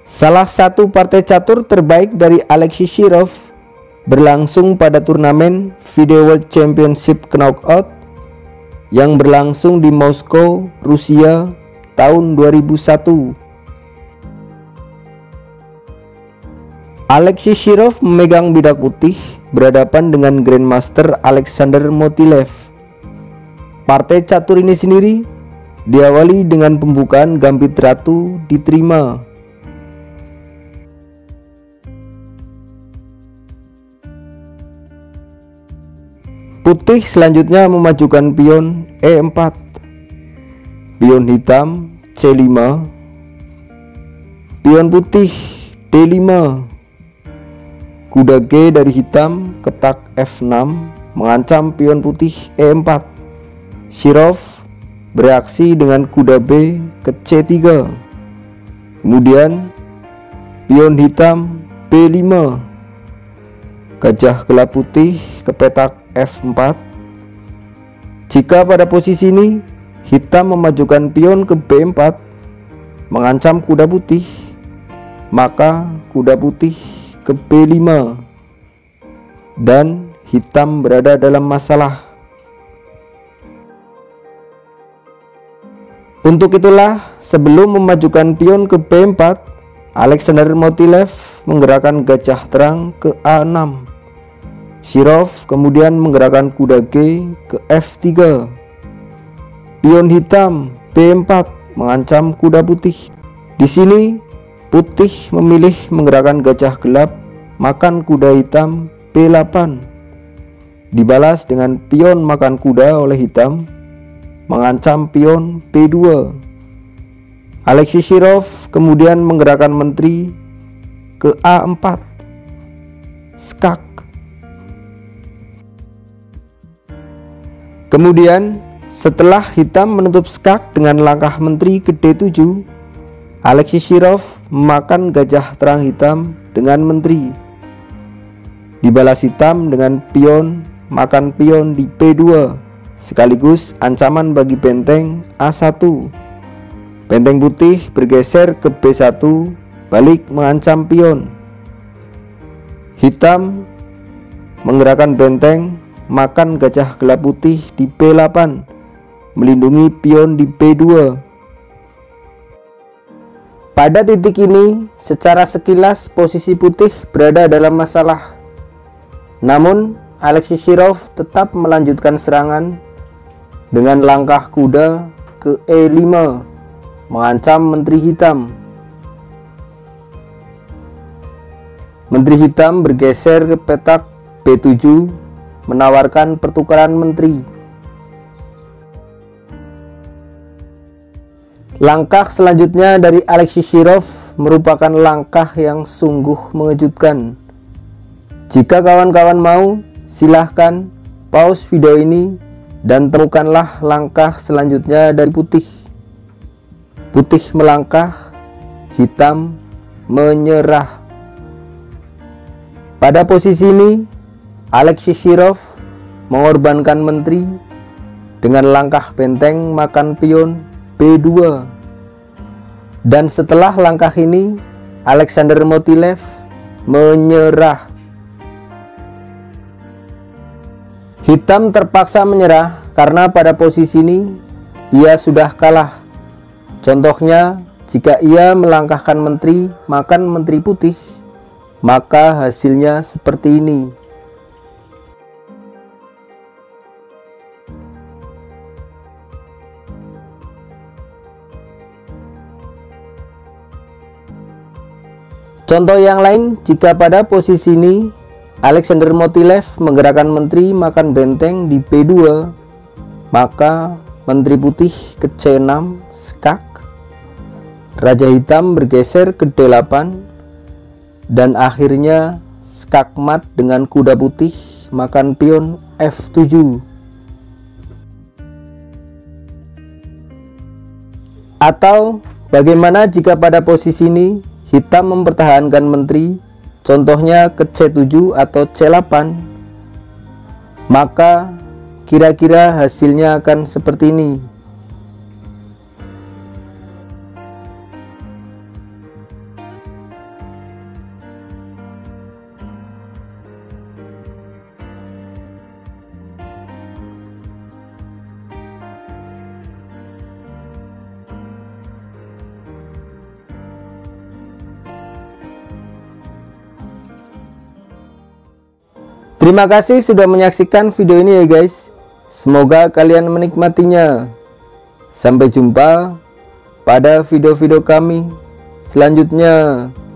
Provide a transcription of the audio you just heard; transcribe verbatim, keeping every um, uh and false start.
Salah satu partai catur terbaik dari Alexei Shirov berlangsung pada turnamen Video World Championship Knockout yang berlangsung di Moskow, Rusia tahun dua ribu satu. Alexei Shirov memegang bidak putih berhadapan dengan Grandmaster Alexander Motilev. Partai catur ini sendiri diawali dengan pembukaan gambit ratu diterima. Putih selanjutnya memajukan pion E empat, pion hitam C lima, pion putih D lima, kuda G dari hitam ketak F enam mengancam pion putih E empat. Shirov bereaksi dengan kuda B ke C tiga, kemudian pion hitam B lima, gajah gelap putih ke petak F empat. Jika pada posisi ini hitam memajukan pion ke B empat mengancam kuda putih, maka kuda putih ke B lima dan hitam berada dalam masalah. Untuk itulah sebelum memajukan pion ke B empat, Alexander Motilev menggerakkan gajah terang ke A enam. Shirov kemudian menggerakkan kuda G ke F tiga. Pion hitam B empat mengancam kuda putih. Di sini putih memilih menggerakkan gajah gelap makan kuda hitam B delapan. Dibalas dengan pion makan kuda oleh hitam mengancam pion B dua. Alexei Shirov kemudian menggerakkan menteri ke A empat. Skak. Kemudian setelah hitam menutup skak dengan langkah menteri ke D tujuh, Alexei Shirov memakan gajah terang hitam dengan menteri. Dibalas hitam dengan pion makan pion di B dua, sekaligus ancaman bagi benteng A satu. Benteng putih bergeser ke B satu, balik mengancam pion. Hitam menggerakkan benteng makan gajah gelap putih di B delapan, melindungi pion di B dua. Pada titik ini, secara sekilas posisi putih berada dalam masalah. Namun, Alexei Shirov tetap melanjutkan serangan dengan langkah kuda ke E lima, mengancam menteri hitam. Menteri hitam bergeser ke petak B tujuh, menawarkan pertukaran menteri. Langkah selanjutnya dari Alexei Shirov merupakan langkah yang sungguh mengejutkan. Jika kawan-kawan mau, silahkan pause video ini dan temukanlah langkah selanjutnya dari putih. Putih melangkah, hitam menyerah. Pada posisi ini Alexei Shirov mengorbankan menteri dengan langkah benteng makan pion B dua. Dan setelah langkah ini, Alexander Motilev menyerah. Hitam terpaksa menyerah karena pada posisi ini ia sudah kalah. Contohnya, jika ia melangkahkan menteri makan menteri putih, maka hasilnya seperti ini. Contoh yang lain, jika pada posisi ini Alexander Motilev menggerakkan menteri makan benteng di B dua, maka menteri putih ke C enam, skak. Raja hitam bergeser ke D delapan, dan akhirnya skak mat dengan kuda putih makan pion F tujuh. Atau bagaimana jika pada posisi ini hitam mempertahankan menteri, contohnya ke C tujuh atau C delapan, maka kira-kira hasilnya akan seperti ini. Terima kasih sudah menyaksikan video ini ya guys. Semoga kalian menikmatinya. Sampai jumpa pada video-video kami selanjutnya.